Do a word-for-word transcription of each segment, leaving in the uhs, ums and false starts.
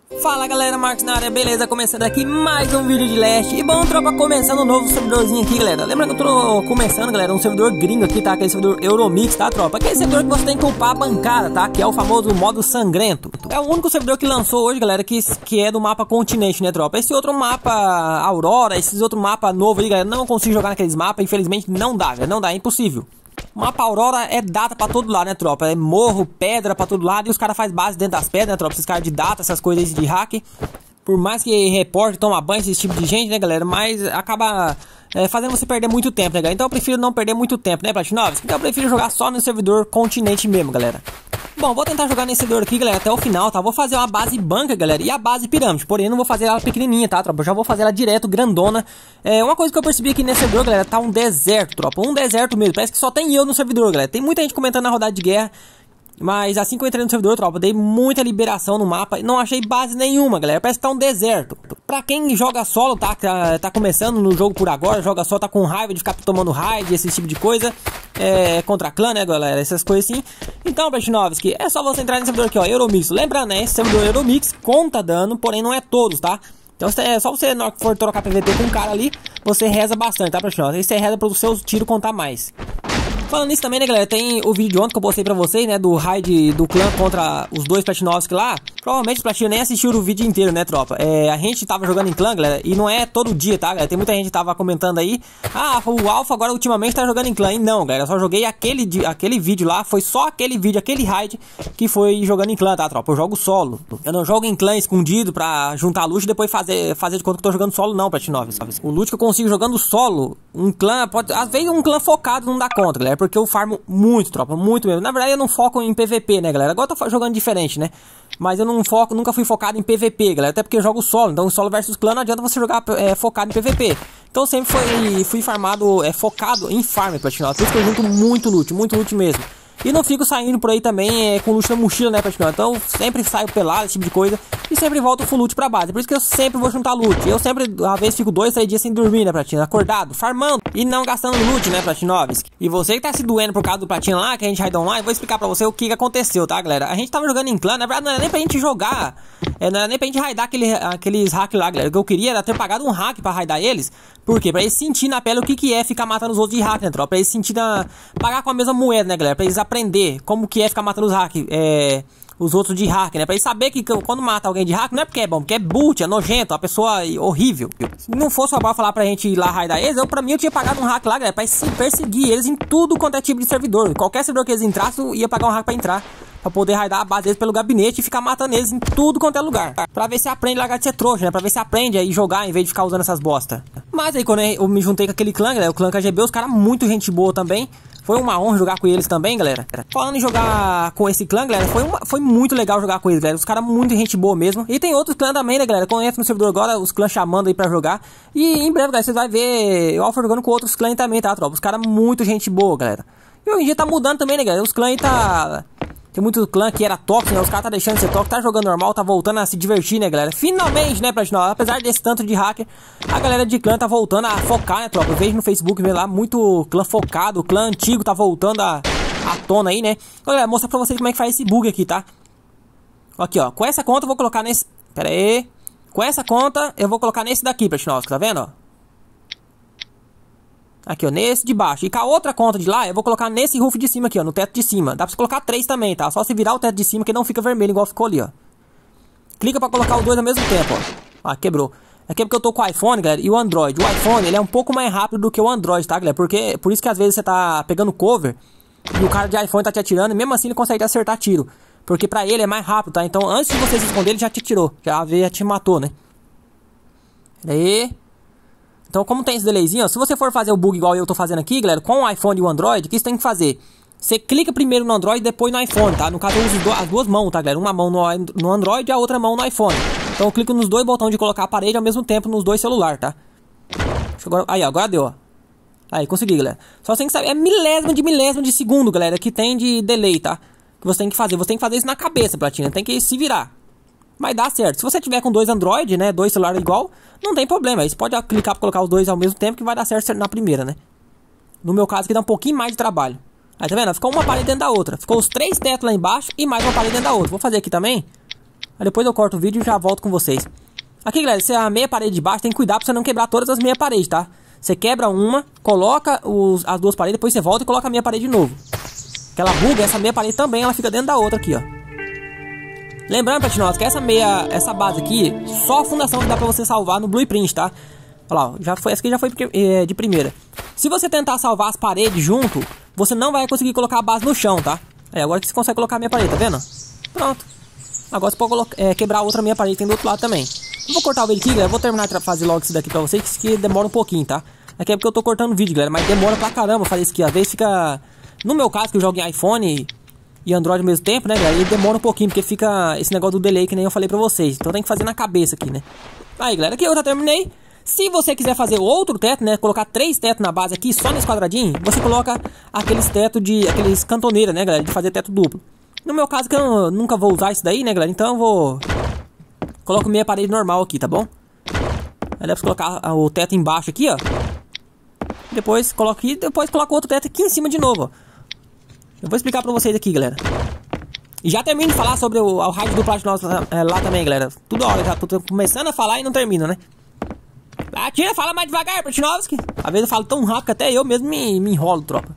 Fala galera, Marcos na área, beleza? Começando aqui mais um vídeo de Leste. E bom, tropa, começando um novo servidorzinho aqui, galera. Lembra que eu tô começando, galera, um servidor gringo aqui, tá? Aquele servidor Euromix, tá, tropa? Aquele servidor que você tem que upar a bancada, tá? Que é o famoso modo sangrento. É o único servidor que lançou hoje, galera, que, que é do mapa Continente, né, tropa? Esse outro mapa Aurora, esses outros mapas novos aí, galera, não consigo jogar naqueles mapas. Infelizmente não dá, galera, não dá, é impossível. O mapa Aurora é data pra todo lado, né, tropa? É morro, pedra pra todo lado. E os caras fazem base dentro das pedras, né, tropa? Esses caras de data, essas coisas de hack. Por mais que reporte, toma banho, esse tipo de gente, né, galera? Mas acaba é, fazendo você perder muito tempo, né, galera? Então eu prefiro não perder muito tempo, né, Platinovski? Então eu prefiro jogar só no servidor Continente mesmo, galera. Bom, vou tentar jogar nesse servidor aqui, galera, até o final, tá? Vou fazer uma base banca, galera, e a base pirâmide. Porém, eu não vou fazer ela pequenininha, tá, tropa? Eu já vou fazer ela direto, grandona. É, uma coisa que eu percebi aqui nesse servidor, galera, tá um deserto, tropa. Um deserto mesmo. Parece que só tem eu no servidor, galera. Tem muita gente comentando na rodada de guerra. Mas assim que eu entrei no servidor, tropa, dei muita liberação no mapa. Não achei base nenhuma, galera. Parece que tá um deserto. Pra quem joga solo, tá? Tá, tá começando no jogo por agora, joga solo, tá com raiva de ficar tomando raid, esse tipo de coisa. É, contra clã, né, galera? Essas coisas assim. Então, Platinovski, é só você entrar nesse servidor aqui, ó, Euromix. Lembrando, né? Esse servidor Euromix conta dano, porém não é todos, tá? Então, é só você, na hora que for trocar P V P com um cara ali, você reza bastante, tá, Platinovski? Aí você reza para os seus tiros contar mais. Falando nisso também, né, galera, tem o vídeo de ontem que eu postei pra vocês, né, do raid do clã contra os dois Platinovski lá. Provavelmente os Platino nem assistiram o vídeo inteiro, né, tropa? É, a gente tava jogando em clã, galera, e não é todo dia, tá, galera? Tem muita gente que tava comentando aí, ah, o Alpha agora ultimamente tá jogando em clã. E não, galera, eu só joguei aquele, aquele vídeo lá, foi só aquele vídeo, aquele raid que foi jogando em clã, tá, tropa? Eu jogo solo. Eu não jogo em clã escondido pra juntar loot e depois fazer, fazer de conta que eu tô jogando solo, não, Platinovski. O loot que eu consigo jogando solo, um clã, pode, às vezes um clã focado não dá conta, galera, porque eu farmo muito, tropa, muito mesmo. Na verdade eu não foco em P V P, né, galera? Agora eu tô jogando diferente, né? Mas eu não foco, nunca fui focado em P V P, galera. Até porque eu jogo solo, então solo versus clã não adianta você jogar é, focado em P V P. Então eu sempre fui, fui farmado, é, focado em farm, Platinado. Por isso que eu junto muito loot, muito loot mesmo. E não fico saindo por aí também é, com loot na mochila, né, Platinado? Então eu sempre saio pelado, esse tipo de coisa. E sempre volto full loot pra base. Por isso que eu sempre vou juntar loot. Eu sempre, às vezes, fico dois, três dias sem dormir, né, Platina? Acordado, farmando e não gastando loot, né, Platinovski? E você que tá se doendo por causa do Platina lá, que a gente raidou online, vou explicar pra você o que, que aconteceu, tá, galera? A gente tava jogando em clã, na verdade não era nem pra gente jogar, é, não era nem pra gente raidar aquele, aqueles hack lá, galera. O que eu queria era ter pagado um hack pra raidar eles. Por quê? Pra eles sentir na pele o que, que é ficar matando os outros de hack, né, tropa? Pra eles sentir na... pagar com a mesma moeda, né, galera? Pra eles aprender como que é ficar matando os hack, é... os outros de hack, né? Pra eles saber que quando mata alguém de hack, não é porque é bom, porque é boot, é nojento, uma pessoa horrível. Se não fosse o Abal falar pra gente ir lá raidar eles, eu, pra mim eu tinha pagado um hack lá, galera, pra se perseguir eles em tudo quanto é tipo de servidor. Qualquer servidor que eles entrassem, eu ia pagar um hack pra entrar. Pra poder raidar a base deles pelo gabinete e ficar matando eles em tudo quanto é lugar. Pra ver se aprende a largar de ser trouxa, né? Pra ver se aprende a ir jogar em vez de ficar usando essas bosta. Mas aí quando eu me juntei com aquele clã, galera, o clã K G B, os caras muito gente boa também. Foi uma honra jogar com eles também, galera. Falando em jogar com esse clã, galera, foi, uma, foi muito legal jogar com eles, galera. Os caras muito gente boa mesmo. E tem outros clãs também, né, galera? Quando entra no servidor agora, os clãs chamando aí pra jogar. E em breve, galera, vocês vão ver o Alpha jogando com outros clãs também, tá, tropa? Os caras muito gente boa, galera. E hoje em dia tá mudando também, né, galera? Os clãs tá... Tem muito clã que era tóxico, né? Os caras tá deixando de ser tóxico, tá jogando normal, tá voltando a se divertir, né, galera? Finalmente, né, Platinum? Apesar desse tanto de hacker, a galera de clã tá voltando a focar, né, tropa? Eu vejo no Facebook, vê lá, muito clã focado, clã antigo tá voltando a, a tona aí, né? Olha, vou mostrar pra vocês como é que faz esse bug aqui, tá? Aqui, ó, com essa conta eu vou colocar nesse... Pera aí. Com essa conta eu vou colocar nesse daqui, Platinum, tá vendo, ó? Aqui, ó, nesse de baixo. E com a outra conta de lá, eu vou colocar nesse roof de cima aqui, ó, no teto de cima. Dá pra você colocar três também, tá? Só se virar o teto de cima que não fica vermelho igual ficou ali, ó. Clica pra colocar os dois ao mesmo tempo, ó. Ah, quebrou. Aqui é porque eu tô com o iPhone, galera, e o Android. O iPhone, ele é um pouco mais rápido do que o Android, tá, galera? Porque, por isso que às vezes você tá pegando cover e o cara de iPhone tá te atirando e mesmo assim ele consegue acertar tiro. Porque pra ele é mais rápido, tá? Então, antes de você se esconder, ele já te tirou. Já, já te matou, né? Aí... Então, como tem esse delayzinho, ó, se você for fazer o bug igual eu tô fazendo aqui, galera, com o iPhone e o Android, o que você tem que fazer? Você clica primeiro no Android e depois no iPhone, tá? No caso, eu uso as duas mãos, tá, galera? Uma mão no, no Android e a outra mão no iPhone. Então, eu clico nos dois botões de colocar a parede ao mesmo tempo nos dois celulares, tá? Agora, aí, ó, agora deu, ó. Aí, consegui, galera. Só você tem que saber, é milésimo de milésimo de segundo, galera, que tem de delay, tá? Que você tem que fazer. Você tem que fazer isso na cabeça, Platina. Tem que se virar. Mas dá certo. Se você tiver com dois Android, né, dois celulares igual, não tem problema. Aí você pode clicar para colocar os dois ao mesmo tempo que vai dar certo na primeira, né? No meu caso aqui dá um pouquinho mais de trabalho. Aí tá vendo? Ficou uma parede dentro da outra. Ficou os três tetos lá embaixo e mais uma parede dentro da outra. Vou fazer aqui também. Aí depois eu corto o vídeo e já volto com vocês. Aqui, galera, se a meia parede de baixo, tem que cuidar pra você não quebrar todas as meia paredes, tá? Você quebra uma, coloca os, as duas paredes, depois você volta e coloca a meia parede de novo. Que ela buga, essa meia parede também, ela fica dentro da outra aqui, ó. Lembrando, Platinosos, que essa meia, essa base aqui, só a fundação que dá pra você salvar no Blueprint, tá? Olha lá, ó, já foi, essa aqui já foi é, de primeira. Se você tentar salvar as paredes junto, você não vai conseguir colocar a base no chão, tá? É, agora que você consegue colocar a meia parede, tá vendo? Pronto. Agora você pode colocar, é, quebrar a outra meia parede que tem do outro lado também. Eu vou cortar o vídeo aqui, galera. Eu vou terminar de fazer logo isso daqui pra vocês, que demora um pouquinho, tá? Aqui é porque eu tô cortando o vídeo, galera, mas demora pra caramba fazer isso aqui. Às vezes fica... No meu caso, que eu jogo em iPhone e Android ao mesmo tempo, né, galera? E demora um pouquinho, porque fica esse negócio do delay que nem eu falei pra vocês. Então tem que fazer na cabeça aqui, né? Aí, galera, aqui eu já terminei. Se você quiser fazer outro teto, né? Colocar três tetos na base aqui, só nesse quadradinho, você coloca aqueles tetos de... Aqueles cantoneiros, né, galera? De fazer teto duplo. No meu caso, que eu nunca vou usar isso daí, né, galera? Então eu vou... Coloco meia parede normal aqui, tá bom? Aí dá pra colocar o teto embaixo aqui, ó. Depois coloco aqui, depois coloco outro teto aqui em cima de novo, ó. Eu vou explicar pra vocês aqui, galera. E já termino de falar sobre o, o raid do Platinosos é, lá também, galera. Tudo hora, já tô começando a falar e não termino, né? Ah, tira, fala mais devagar, Platinosos. Às vezes eu falo tão rápido que até eu mesmo me, me enrolo, tropa.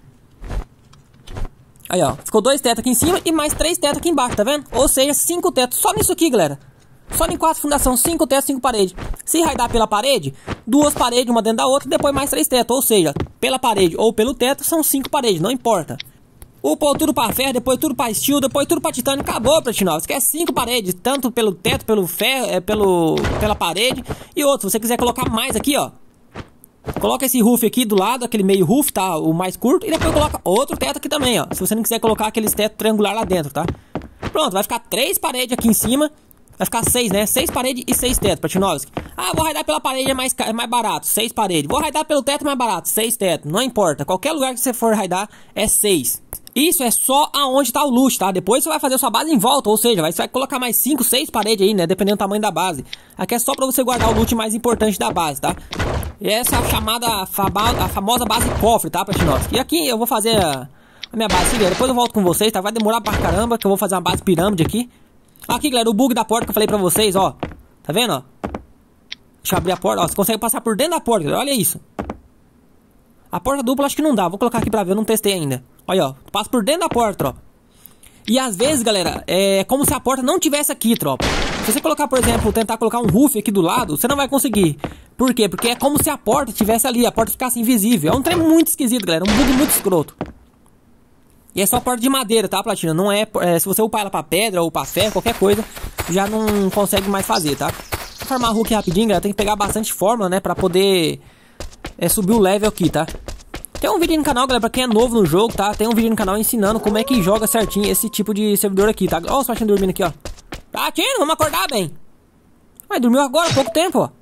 Aí, ó, ficou dois tetos aqui em cima e mais três tetos aqui embaixo, tá vendo? Ou seja, cinco tetos só nisso aqui, galera. Só em quatro fundação, cinco tetos, cinco paredes. Se raidar pela parede, duas paredes, uma dentro da outra, e depois mais três tetos. Ou seja, pela parede ou pelo teto, são cinco paredes, não importa. Upou tudo pra ferro, depois tudo pra steel, depois tudo pra titânio, acabou, Platinosos. Quer cinco paredes, tanto pelo teto, pelo ferro, é, pelo, pela parede. E outro, se você quiser colocar mais aqui, ó. Coloca esse roof aqui do lado, aquele meio roof, tá? O mais curto. E depois coloca outro teto aqui também, ó. Se você não quiser colocar aqueles tetos triangular lá dentro, tá? Pronto, vai ficar três paredes aqui em cima. Vai ficar seis, né? Seis paredes e seis tetos, Platinosos. Ah, vou raidar pela parede, é mais, é mais barato. Seis paredes. Vou raidar pelo teto, mais barato. Seis tetos. Não importa. Qualquer lugar que você for raidar é seis. Isso é só aonde tá o loot, tá? Depois você vai fazer a sua base em volta. Ou seja, vai, você vai colocar mais cinco, seis paredes aí, né? Dependendo do tamanho da base. Aqui é só pra você guardar o loot mais importante da base, tá? E essa é a chamada, a, fama, a famosa base cofre, tá, Platinosos? E aqui eu vou fazer a, a minha base, galera. Depois eu volto com vocês, tá? Vai demorar pra caramba, que eu vou fazer uma base pirâmide aqui. Aqui, galera, o bug da porta que eu falei pra vocês, ó. Tá vendo, ó? Deixa eu abrir a porta, ó. Você consegue passar por dentro da porta, galera. Olha isso. A porta dupla acho que não dá. Vou colocar aqui pra ver, eu não testei ainda. Olha, ó. Passa por dentro da porta, tropa. E às vezes, galera, é como se a porta não tivesse aqui, tropa. Se você colocar, por exemplo, tentar colocar um roof aqui do lado, você não vai conseguir. Por quê? Porque é como se a porta tivesse ali, a porta ficasse invisível. É um trem muito esquisito, galera. Um bug muito escroto. E é só porta de madeira, tá, Platina? Não é, é... Se você upar ela pra pedra ou pra ferro, qualquer coisa, já não consegue mais fazer, tá? Vou farmar a Hulk rapidinho, galera. Tem que pegar bastante fórmula, né? Pra poder é, subir o level aqui, tá? Tem um vídeo no canal, galera, pra quem é novo no jogo, tá? Tem um vídeo no canal ensinando como é que joga certinho esse tipo de servidor aqui, tá? Ó, os Platina dormindo aqui, ó. Platina, vamos acordar, bem. Mas dormiu agora, há pouco tempo, ó.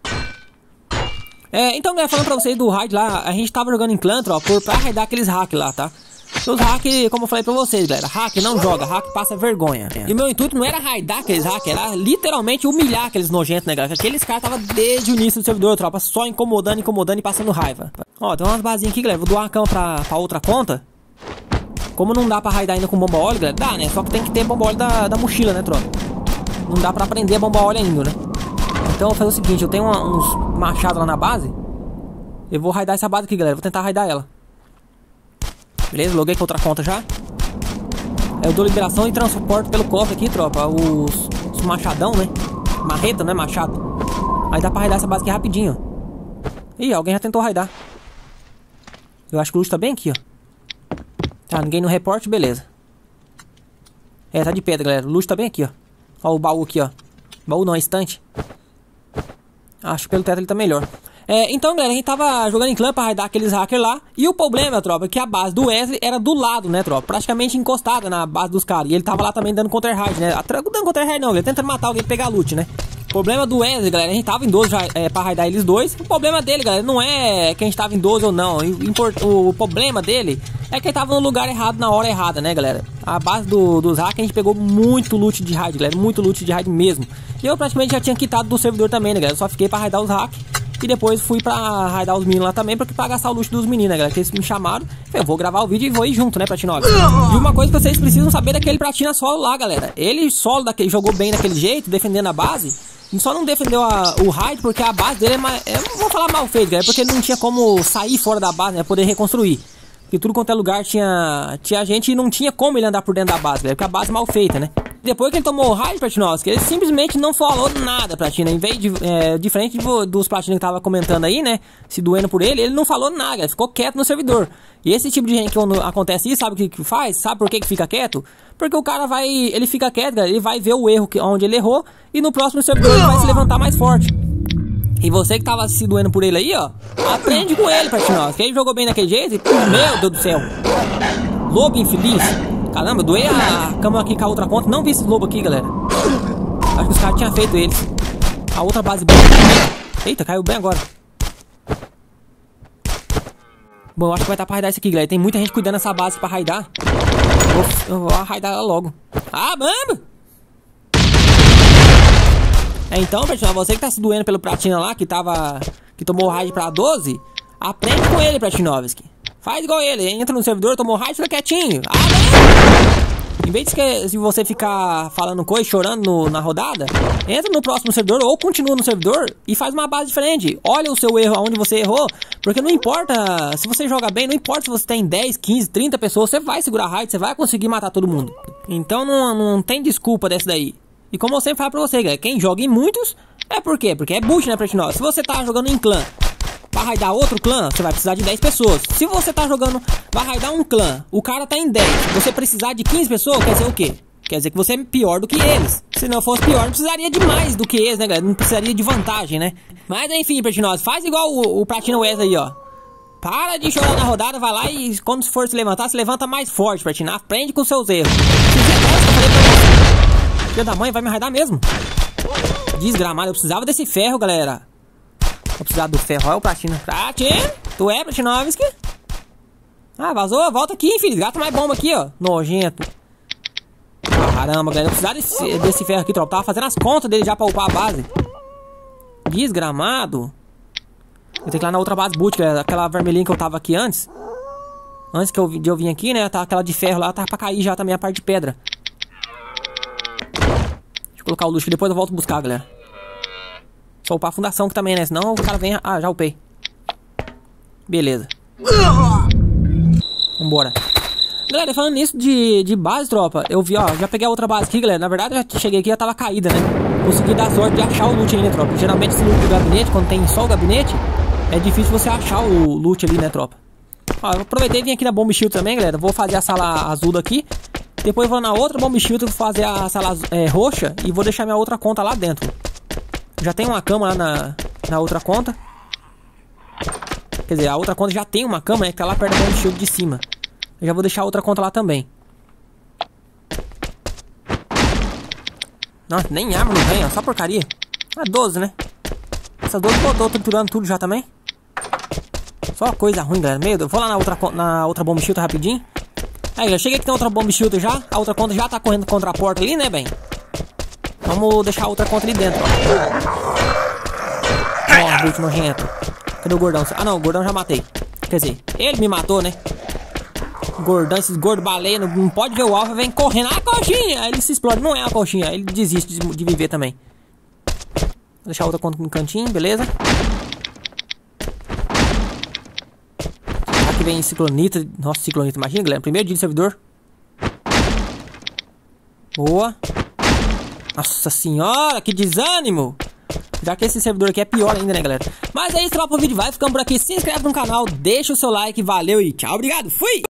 É, então, galera, falando pra vocês do raid lá, a gente tava jogando em clã, ó, por, pra raidar aqueles hacks lá, tá? Os hacks, como eu falei pra vocês, galera, hack não joga, hack passa vergonha. E o meu intuito não era raidar aqueles hacks, era literalmente humilhar aqueles nojentos, né, galera? Aqueles caras tava desde o início do servidor, tropa, só incomodando, incomodando e passando raiva. Ó, tem umas basinhas aqui, galera, vou doar uma cama pra, pra outra conta. Como não dá pra raidar ainda com bomba óleo, galera, dá, né? Só que tem que ter bomba óleo da, da mochila, né, tropa? Não dá pra aprender a bomba óleo ainda, né? Então eu vou fazer o seguinte, eu tenho uma, uns machados lá na base. Eu vou raidar essa base aqui, galera, vou tentar raidar ela. Beleza, loguei com outra conta já. Eu dou liberação e transporto pelo cofre aqui, tropa, os, os machadão, né? Marreta, não é machado. Aí dá pra raidar essa base aqui rapidinho, ó. Ih, alguém já tentou raidar. Eu acho que o luxo tá bem aqui, ó. Tá, ninguém no reporte, beleza. É, tá de pedra, galera. O luxo tá bem aqui, ó. Ó o baú aqui, ó. Baú não, é estante. Acho que pelo teto ele tá melhor. É, então, galera, a gente tava jogando em clã pra raidar aqueles hackers lá. E o problema, tropa, é que a base do Wesley era do lado, né, tropa? Praticamente encostada na base dos caras. E ele tava lá também dando counter-raid, né? Dando counter-raid não, ele tentando matar alguém e pegar loot, né? O problema do Wesley, galera, a gente tava em doze já, é, pra raidar eles dois. O problema dele, galera, não é que a gente tava em doze ou não. O, o problema dele é que ele tava no lugar errado na hora errada, né, galera? A base do, dos hackers, a gente pegou muito loot de raid, galera. Muito loot de raid mesmo. E eu praticamente já tinha quitado do servidor também, né, galera? Eu só fiquei pra raidar os hackers. E depois fui pra raidar os meninos lá também, pra, pra gastar o luxo dos meninos, né, galera? Que eles me chamaram. Eu vou gravar o vídeo e vou ir junto, né, Platinópolis? E uma coisa que vocês precisam saber daquele Platina solo lá, galera. Ele solo daquele, jogou bem daquele jeito, defendendo a base. Só não defendeu a, o raid porque a base dele é mais... Eu não vou falar mal feito, galera, porque ele não tinha como sair fora da base, né, poder reconstruir. Porque tudo quanto é lugar tinha, tinha gente e não tinha como ele andar por dentro da base, galera, porque a base é mal feita, né? Depois que ele tomou o raid, Platinovski, ele simplesmente não falou nada, Platina. Em vez de, é, diferente de, dos Platina que tava comentando aí, né, se doendo por ele, ele não falou nada, ele ficou quieto no servidor. E esse tipo de gente que quando acontece isso, sabe o que, que faz? Sabe por que que fica quieto? Porque o cara vai, ele fica quieto, galera, ele vai ver o erro que, onde ele errou, e no próximo servidor ele vai se levantar mais forte. E você que tava se doendo por ele aí, ó, aprende com ele, Platinovski. Ele jogou bem daquele jeito e, meu Deus do céu, lobo infeliz. Caramba, doei a cama aqui com a outra conta. Não vi esse lobo aqui, galera. Acho que os caras tinham feito eles. A outra base boa. Eita, caiu bem agora. Bom, eu acho que vai estar pra raidar isso aqui, galera. Tem muita gente cuidando dessa base pra raidar. Eu vou raidar ela logo. Ah, mano! É, então, pessoal, você que tá se doendo pelo Platina lá, que tava... que tomou o raid pra doze, aprende com ele, Platinovski. Faz igual ele, entra no servidor, tomou raid, fica quietinho. Ah, não! Em vez de que, se você ficar falando coisa, chorando no, na rodada, entra no próximo servidor ou continua no servidor e faz uma base diferente. Olha o seu erro, onde você errou, porque não importa, se você joga bem, não importa se você tem dez, quinze, trinta pessoas, você vai segurar raid, você vai conseguir matar todo mundo. Então não, não tem desculpa dessa daí. E como eu sempre falo pra você, galera, quem joga em muitos, é por quê? Porque é bucha, né, Platinópolis? Se você tá jogando em clã, pra raidar outro clã, você vai precisar de dez pessoas. Se você tá jogando, vai raidar um clã, o cara tá em dez, você precisar de quinze pessoas, quer dizer o quê? Quer dizer que você é pior do que eles. Se não fosse pior, não precisaria de mais do que eles, né, galera? Não precisaria de vantagem, né? Mas enfim, Platinópolis, faz igual o, o Platina Wesley aí, ó. Para de chorar na rodada, vai lá e quando for se levantar, se levanta mais forte, Platina. Aprende com seus erros. Se você gosta, eu falei pra você. Filho da mãe, vai me raidar mesmo. Desgramado, eu precisava desse ferro, galera. Vou precisar do ferro, olha o Platina. Platina, tu é, Platinovski? Ah, vazou, volta aqui, filho. Gata mais bomba aqui, ó. Nojento. Caramba, galera, eu precisava desse, desse ferro aqui, tropa. Tava fazendo as contas dele já pra upar a base. Desgramado. Eu tenho que ir lá na outra base boot, galera. Aquela vermelhinha que eu tava aqui antes. Antes que eu, de eu vir aqui, né? Tá aquela de ferro lá, tá pra cair já também a parte de pedra. Deixa eu colocar o luxo que depois eu volto buscar, galera. Só upar a fundação que também, né? Senão o cara vem... Ah, já upei. Beleza. Vambora. Galera, falando nisso de, de base, tropa, eu vi, ó, já peguei a outra base aqui, galera. Na verdade, eu já cheguei aqui e já tava caída, né? Consegui dar sorte de achar o loot aí, né, tropa? Geralmente esse loot do gabinete, quando tem só o gabinete, é difícil você achar o loot ali, né, tropa? Ó, eu aproveitei e vim aqui na Bomb Shield também, galera. Vou fazer a sala azul daqui. Depois vou na outra Bomb Shield, vou fazer a sala é, roxa e vou deixar minha outra conta lá dentro. Já tem uma cama lá na, na outra conta. Quer dizer, a outra conta já tem uma cama, né, que tá lá perto da Bomb Shield de cima. Eu já vou deixar a outra conta lá também. Nossa, nem arma não vem, ó, só porcaria. Ah, doze, né? Essas doze eu tô triturando tudo já também. Só coisa ruim, galera. Meu Deus, vou lá na outra, na outra Bomb Shield rapidinho. Aí, já cheguei aqui na outra Bomb Shield já. A outra conta já tá correndo contra a porta ali, né, bem? Vamos deixar a outra conta ali dentro, ó. Ó, bicho nojento. Cadê o gordão? Ah, não, o gordão já matei. Quer dizer, ele me matou, né? Gordão, esses gordos baleia, não, não pode ver o alfa, vem correndo. Ah, coxinha! Aí ele se explode, não é uma coxinha. Aí ele desiste de, de viver também. Vou deixar a outra conta no cantinho, beleza? Aqui vem ciclonita. Nossa, ciclonita, imagina, galera. Primeiro dia de servidor. Boa. Nossa senhora, que desânimo. Já que esse servidor aqui é pior ainda, né, galera? Mas é isso, tropa, o vídeo vai ficando por aqui. Se inscreve no canal, deixa o seu like, valeu e tchau, obrigado, fui!